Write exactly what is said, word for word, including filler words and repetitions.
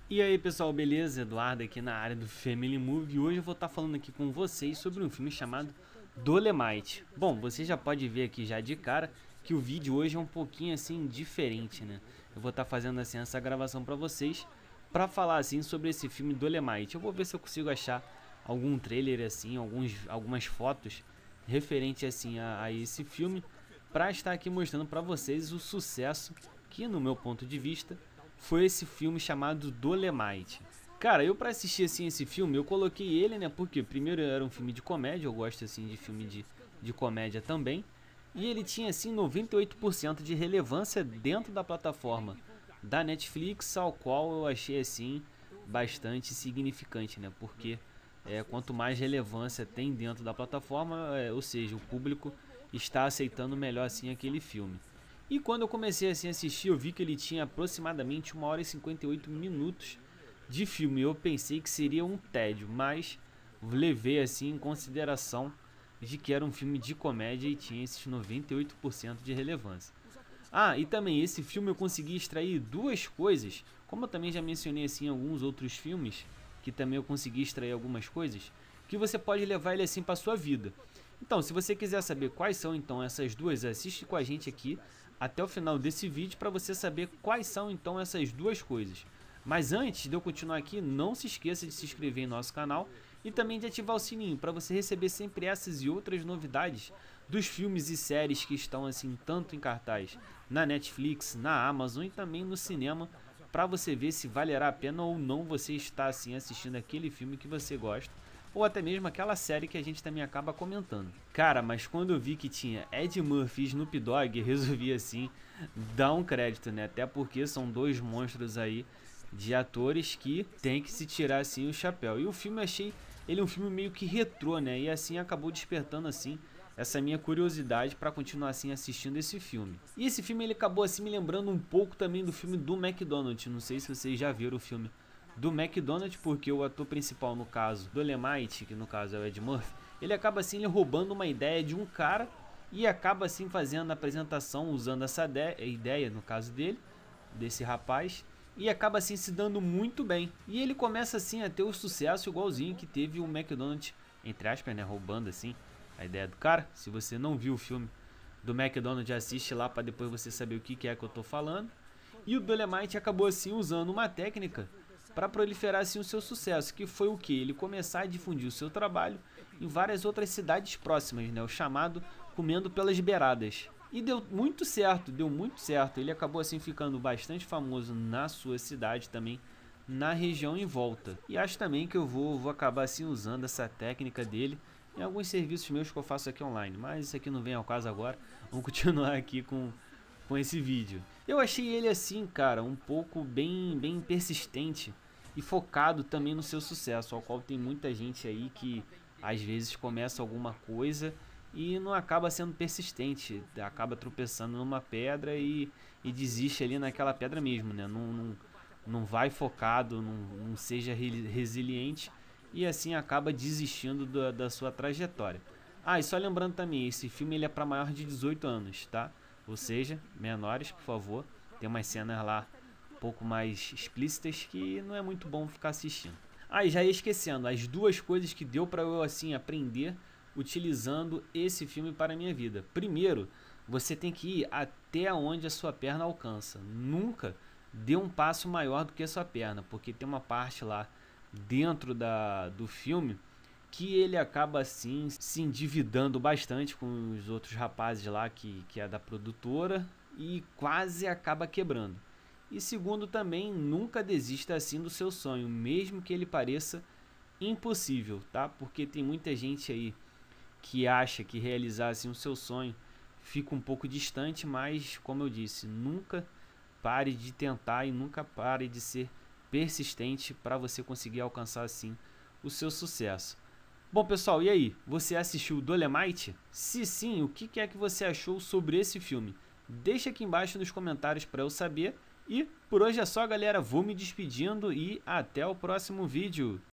E aí pessoal, beleza? Eduardo aqui na área do Family Movie e hoje eu vou estar falando aqui com vocês sobre um filme chamado Dolemite. Bom, você já pode ver aqui já de cara que o vídeo hoje é um pouquinho assim diferente, né? Eu vou estar fazendo assim essa gravação para vocês para falar assim sobre esse filme Dolemite. Eu vou ver se eu consigo achar algum trailer assim, alguns, algumas fotos referente assim a, a esse filme para estar aqui mostrando para vocês o sucesso que no meu ponto de vista foi esse filme chamado Dolemite. Cara, eu pra assistir assim esse filme, eu coloquei ele, né, porque primeiro era um filme de comédia, eu gosto assim de filme de, de comédia também, e ele tinha assim noventa e oito por cento de relevância dentro da plataforma da Netflix, ao qual eu achei assim bastante significante, né, porque é, quanto mais relevância tem dentro da plataforma, é, ou seja, o público está aceitando melhor assim aquele filme. E quando eu comecei assim, a assistir, eu vi que ele tinha aproximadamente uma hora e cinquenta e oito minutos de filme. Eu pensei que seria um tédio, mas levei assim em consideração de que era um filme de comédia e tinha esses noventa e oito por cento de relevância. Ah, e também esse filme eu consegui extrair duas coisas, como eu também já mencionei assim em alguns outros filmes, que também eu consegui extrair algumas coisas, que você pode levar ele assim para sua vida. Então, se você quiser saber quais são então essas duas, assiste com a gente aqui até o final desse vídeo para você saber quais são então essas duas coisas. Mas antes de eu continuar aqui, não se esqueça de se inscrever em nosso canal e também de ativar o sininho para você receber sempre essas e outras novidades dos filmes e séries que estão assim tanto em cartaz na Netflix, na Amazon e também no cinema, para você ver se valerá a pena ou não você estar assim assistindo aquele filme que você gosta, ou até mesmo aquela série que a gente também acaba comentando. Cara, mas quando eu vi que tinha Ed Murphy e Snoop Dogg, resolvi assim dar um crédito, né? Até porque são dois monstros aí de atores que tem que se tirar assim o chapéu. E o filme eu achei ele um filme meio que retrô, né? E assim acabou despertando assim essa minha curiosidade para continuar assim assistindo esse filme. E esse filme ele acabou assim me lembrando um pouco também do filme do McDonald's. Não sei se vocês já viram o filme do McDonald's, porque o ator principal no caso, Dolemite, que no caso é o Ed Murphy, ele acaba assim ele roubando uma ideia de um cara e acaba assim fazendo a apresentação usando essa ideia, no caso dele, desse rapaz, e acaba assim se dando muito bem. E ele começa assim a ter o sucesso igualzinho que teve o McDonald's, entre aspas, né, roubando assim a ideia do cara. Se você não viu o filme do McDonald's, assiste lá para depois você saber o que é que eu tô falando. E o Dolemite acabou assim usando uma técnica para proliferar assim o seu sucesso, que foi o que? Ele começar a difundir o seu trabalho em várias outras cidades próximas, né? O chamado comendo pelas beiradas. E deu muito certo, deu muito certo. Ele acabou assim ficando bastante famoso na sua cidade também, na região em volta. E acho também que eu vou, vou acabar assim usando essa técnica dele em alguns serviços meus que eu faço aqui online. Mas isso aqui não vem ao caso agora. Vamos continuar aqui com, com esse vídeo. Eu achei ele assim, cara, um pouco bem, bem persistente e focado também no seu sucesso, ao qual tem muita gente aí que às vezes começa alguma coisa e não acaba sendo persistente, acaba tropeçando numa pedra e, e desiste ali naquela pedra mesmo, né? Não, não, não vai focado, não, não seja resiliente e assim acaba desistindo da, da sua trajetória. Ah, e só lembrando também, esse filme ele é para maior de dezoito anos, tá? Ou seja, menores, por favor, tem umas cenas lá um pouco mais explícitas que não é muito bom ficar assistindo. Ah, e já ia esquecendo, as duas coisas que deu para eu assim aprender utilizando esse filme para a minha vida. Primeiro, você tem que ir até onde a sua perna alcança. Nunca dê um passo maior do que a sua perna, porque tem uma parte lá dentro da, do filme que ele acaba assim se endividando bastante com os outros rapazes lá que, que é da produtora e quase acaba quebrando. E segundo também, nunca desista assim do seu sonho, mesmo que ele pareça impossível, tá? Porque tem muita gente aí que acha que realizar assim o seu sonho fica um pouco distante, mas como eu disse, nunca pare de tentar e nunca pare de ser persistente para você conseguir alcançar assim o seu sucesso. Bom pessoal, e aí? Você assistiu Dolemite? Se sim, o que é que você achou sobre esse filme? Deixa aqui embaixo nos comentários para eu saber. E por hoje é só, galera, vou me despedindo e até o próximo vídeo.